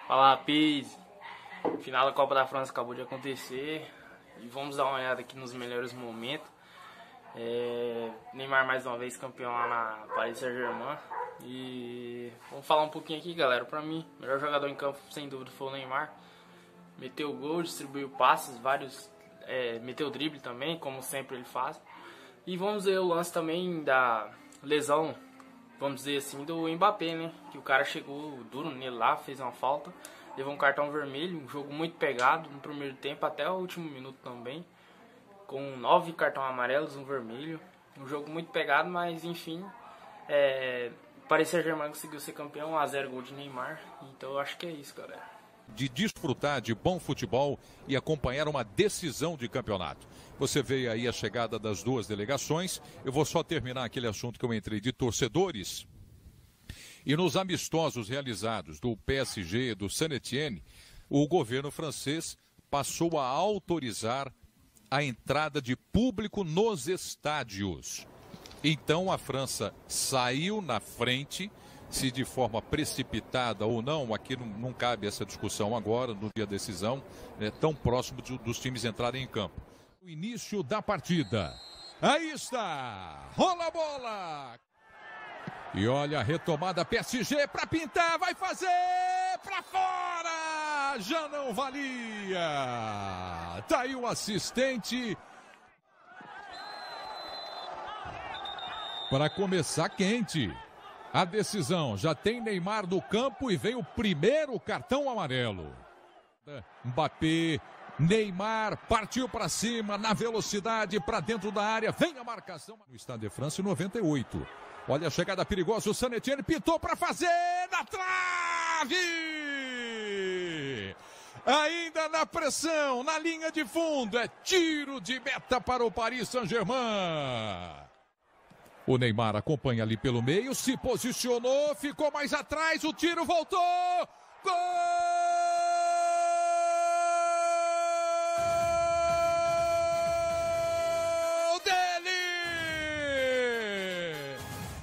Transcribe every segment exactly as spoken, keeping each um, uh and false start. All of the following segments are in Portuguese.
Fala, rapaz. Final da Copa da França acabou de acontecer e vamos dar uma olhada aqui nos melhores momentos. É, Neymar mais uma vez campeão lá na Paris Saint-Germain. E vamos falar um pouquinho aqui, galera. Pra mim, o melhor jogador em campo sem dúvida foi o Neymar. Meteu gol, distribuiu passes, vários, é, meteu drible também, como sempre ele faz. E vamos ver o lance também da lesão, vamos dizer assim, do Mbappé, né? Que o cara chegou duro nele lá, fez uma falta, levou um cartão vermelho, um jogo muito pegado no primeiro tempo até o último minuto também, com nove cartões amarelos, um vermelho, um jogo muito pegado, mas enfim, é, Paris Saint-Germain conseguiu ser campeão, um a zero gol de Neymar, então eu acho que é isso, galera. De desfrutar de bom futebol e acompanhar uma decisão de campeonato. Você vê aí a chegada das duas delegações. Eu vou só terminar aquele assunto que eu entrei de torcedores. E nos amistosos realizados do P S G, do Saint-Étienne, o governo francês passou a autorizar a entrada de público nos estádios. Então a França saiu na frente. Se de forma precipitada ou não, aqui não, não cabe essa discussão agora, no dia da decisão, é tão próximo de, dos times entrarem em campo. O início da partida. Aí está! Rola a bola! E olha a retomada P S G para pintar, vai fazer! Para fora! Já não valia! Tá aí o assistente. Para começar quente. A decisão, já tem Neymar no campo e vem o primeiro cartão amarelo. Mbappé, Neymar partiu para cima, na velocidade, para dentro da área, vem a marcação. No Stade de France, noventa e oito. Olha a chegada perigosa, o Saint-Étienne pintou para fazer, na trave! Ainda na pressão, na linha de fundo, é tiro de meta para o Paris Saint-Germain. O Neymar acompanha ali pelo meio, se posicionou, ficou mais atrás, o tiro voltou! Gol dele!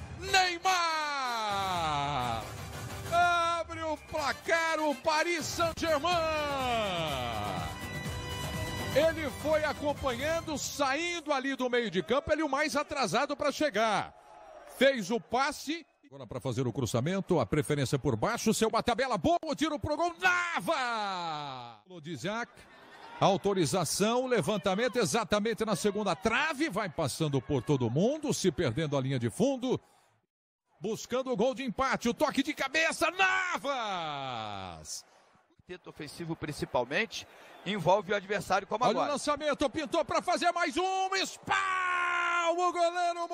Neymar! Abre o placar o Paris Saint-Germain! Ele foi acompanhando, saindo ali do meio de campo, ele o mais atrasado para chegar. Fez o passe. Agora para fazer o cruzamento, a preferência por baixo, seu bate-tabela, bom, tiro pro gol, Nava! Lodiziak, autorização, levantamento exatamente na segunda trave, vai passando por todo mundo, se perdendo a linha de fundo. Buscando o gol de empate, o toque de cabeça, Navas! Tento ofensivo principalmente, envolve o adversário como agora. Olha o lançamento, pintou para fazer mais um, espalma o goleiro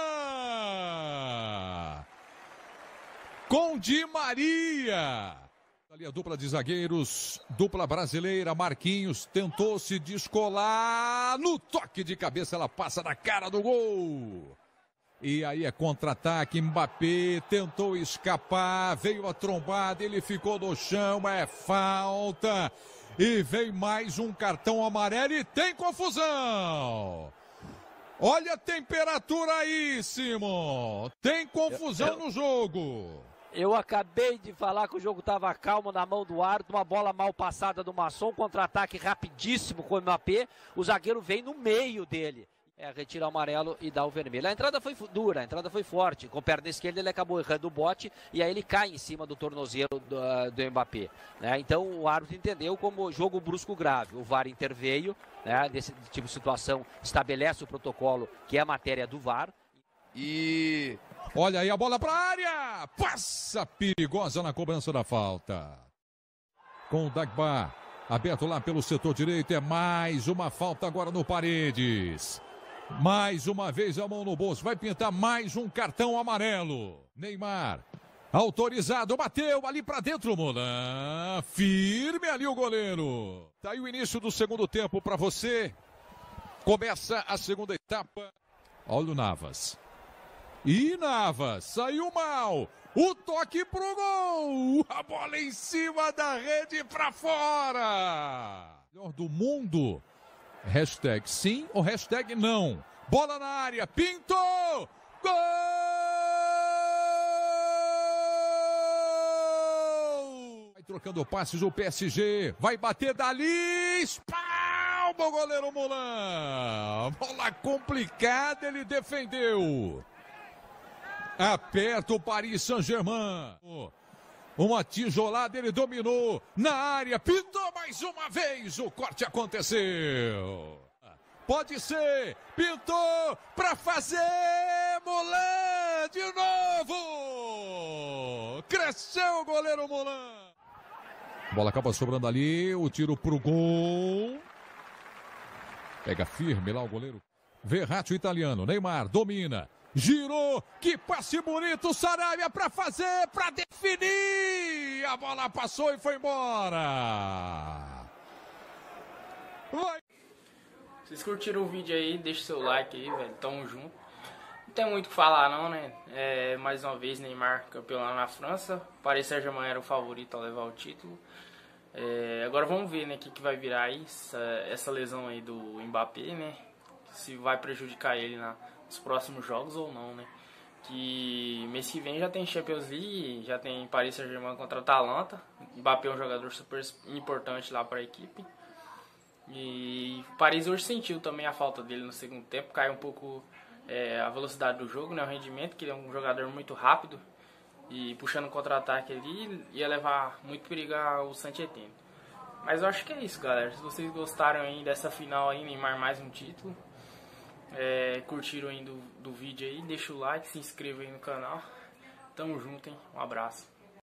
Mulan! Com Di Maria! Ali a dupla de zagueiros, dupla brasileira, Marquinhos tentou se descolar, no toque de cabeça ela passa na cara do gol! E aí é contra-ataque, Mbappé tentou escapar, veio a trombada, ele ficou no chão, é falta. E vem mais um cartão amarelo e tem confusão. Olha a temperatura aí, Simon. Tem confusão eu, eu, no jogo. Eu acabei de falar que o jogo estava calmo na mão do árbitro, uma bola mal passada do Masson, contra-ataque rapidíssimo com o Mbappé. O zagueiro vem no meio dele. É, retira o amarelo e dá o vermelho. A entrada foi dura, a entrada foi forte. Com a perna esquerda ele acabou errando o bote e aí ele cai em cima do tornozelo do, uh, do Mbappé. Né? Então o árbitro entendeu como jogo brusco grave. O V A R interveio, né? Nesse tipo de situação, estabelece o protocolo que é a matéria do V A R. E olha aí a bola para a área! Passa perigosa na cobrança da falta. Com o Dagba aberto lá pelo setor direito, é mais uma falta agora no Paredes. Mais uma vez a mão no bolso, vai pintar mais um cartão amarelo. Neymar, autorizado, bateu ali pra dentro, Mulan. Firme ali o goleiro. Tá aí o início do segundo tempo pra você. Começa a segunda etapa. Olha o Navas. E Navas, saiu mal. O toque pro gol. A bola em cima da rede pra fora. Melhor do mundo. Hashtag sim ou hashtag não. Bola na área, pintou! Gol! Vai trocando passes o P S G. Vai bater dali. Espalma o goleiro Mulan. Bola complicada, ele defendeu. Aperta o Paris Saint-Germain. Uma tijolada, ele dominou na área. Pintou mais uma vez. O corte aconteceu. Pode ser. Pintou para fazer. Mulan de novo. Cresceu o goleiro Mulan. Bola acaba sobrando ali. O tiro pro gol. Pega firme lá o goleiro. Verratti, o italiano. Neymar domina. Girou, que passe bonito, Sarabia para fazer, para definir. A bola passou e foi embora. Vai. Vocês curtiram o vídeo aí, deixa seu like aí, velho. Tamo junto. Não tem muito o que falar não, né? É, mais uma vez, Neymar campeão lá na França. Paris Saint-Germain era o favorito a levar o título. É, agora vamos ver, né, o que, que vai virar aí, essa, essa lesão aí do Mbappé, né? Se vai prejudicar ele na... os próximos jogos ou não, né? Que mês que vem já tem Champions League, já tem Paris Saint-Germain contra a Atalanta. Mbappé é um jogador super importante lá para a equipe. E o Paris hoje sentiu também a falta dele no segundo tempo, caiu um pouco é, a velocidade do jogo, né? O rendimento, que ele é um jogador muito rápido e puxando contra-ataque ali ia levar muito perigo ao Saint-Étienne. Mas eu acho que é isso, galera. Se vocês gostaram aí dessa final aí, Neymar mais um título. É, curtiram aí do, do vídeo aí, deixa o like, se inscreva aí no canal. Tamo junto, hein? Um abraço.